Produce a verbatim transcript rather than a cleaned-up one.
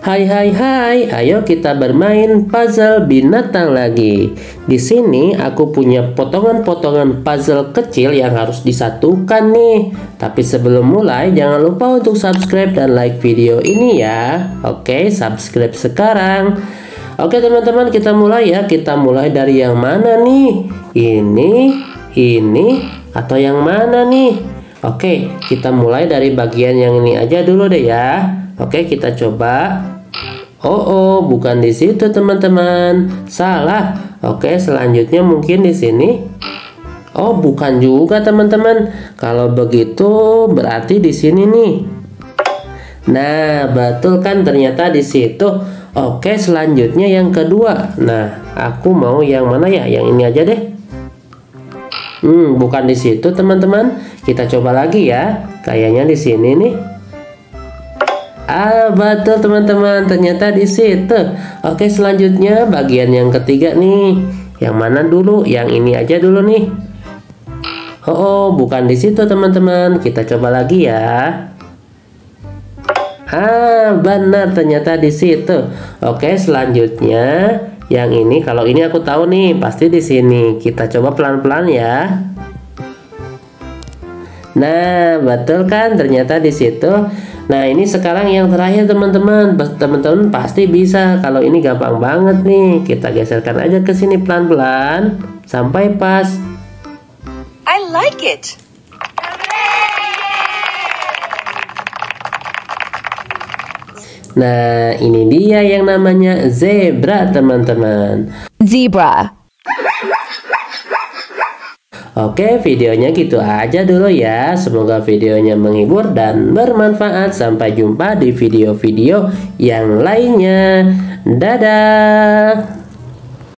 Hai hai hai, ayo kita bermain puzzle binatang lagi. Di sini aku punya potongan-potongan puzzle kecil yang harus disatukan nih. Tapi sebelum mulai, jangan lupa untuk subscribe dan like video ini ya. Oke, subscribe sekarang. Oke teman-teman, kita mulai ya. Kita mulai dari yang mana nih? Ini, ini, atau yang mana nih? Oke, kita mulai dari bagian yang ini aja dulu deh ya. Oke, kita coba. Oh, oh, bukan di situ teman-teman. Salah. Oke, selanjutnya mungkin di sini. Oh, bukan juga teman-teman. Kalau begitu berarti di sini nih. Nah, betul kan, ternyata di situ. Oke, selanjutnya yang kedua. Nah, aku mau yang mana ya? Yang ini aja deh. Hmm, bukan di situ teman-teman. Kita coba lagi ya. Kayaknya di sini nih. Ah, betul teman-teman, ternyata di situ. Oke, selanjutnya bagian yang ketiga nih. Yang mana dulu? Yang ini aja dulu nih. Oh, oh bukan di situ teman-teman. Kita coba lagi ya. Ah, benar, ternyata di situ. Oke, selanjutnya yang ini, kalau ini aku tahu nih, pasti di sini. Kita coba pelan-pelan ya. Nah, betul kan? Ternyata di situ. Nah, ini sekarang yang terakhir teman-teman. Teman-teman pasti bisa. Kalau ini gampang banget nih. Kita geserkan aja ke sini pelan-pelan sampai pas. I like it. Nah, ini dia yang namanya zebra teman-teman. Zebra. Oke, videonya gitu aja dulu ya. Semoga videonya menghibur dan bermanfaat. Sampai jumpa di video-video yang lainnya. Dadah.